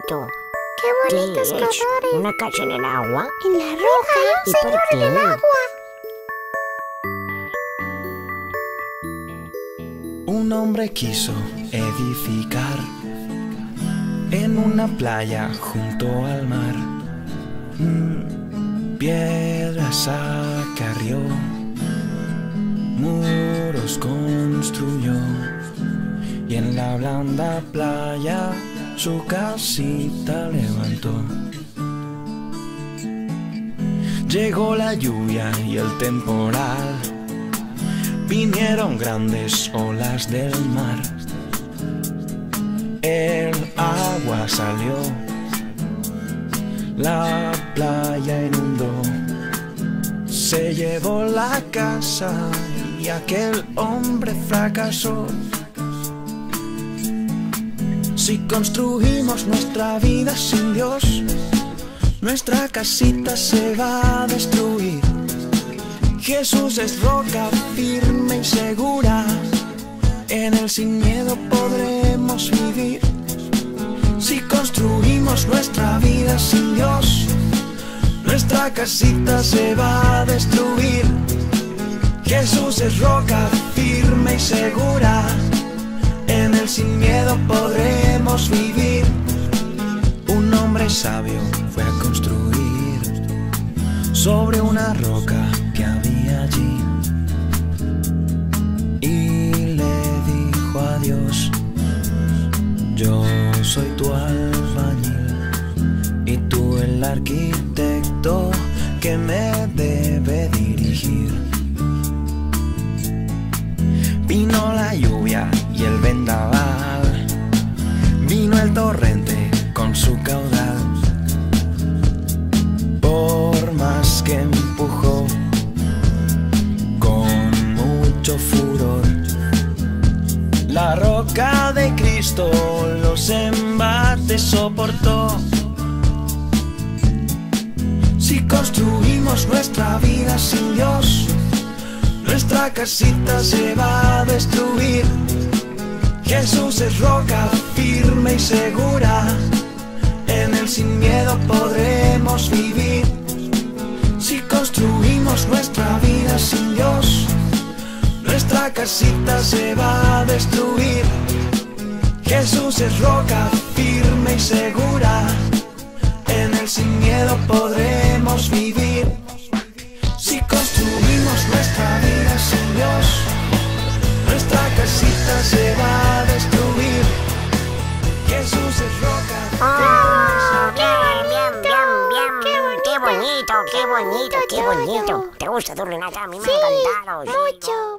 bonito. Qué bonitos ¿Qué es? colores. ¿Una casa en el agua? En la roca. ¿Y Hay un por señor en el qué? agua. Un hombre quiso edificar en una playa junto al mar. Piedras acarrió, muros construyó, y en la blanda playa su casita levantó. Llegó la lluvia y el temporal, vinieron grandes olas del mar. El agua salió, la playa inundó, se llevó la casa y aquel hombre fracasó. Si construimos nuestra vida sin Dios, nuestra casita se va a destruir. Jesús es roca firme y segura, en Él sin miedo podremos vivir. Si construimos nuestra vida sin Dios, nuestra casita se va a destruir. Jesús es roca firme y segura, en Él sin miedo podremos vivir. Un hombre sabio fue a construir sobre una roca que había allí, y le dijo a Dios: yo soy tu albañil y tú el arquitecto que me debe dirigir. Vino la lluvia y el vendaval, vino el torrente con su caudal. Por más que empujó con mucho furor, la roca de Cristo los embates soportó. Si construimos nuestra vida sin Dios, nuestra casita se va a destruir. Jesús es roca firme y segura, en Él sin miedo podremos vivir. Si construimos nuestra vida sin Dios, nuestra casita se va a destruir. Jesús es roca firme y segura, en Él sin miedo podremos vivir. Si construimos nuestra vida sin Dios, nuestra casita se va a destruir. Jesús es roca ¡Oh! Qué Bien, bien, bonito, bien, bien. qué Qué bonito, qué bonito, qué bonito, bonito. Yoyo. ¿Te gusta tu Renata? A mí me Sí, ha encantado. Sí. mucho.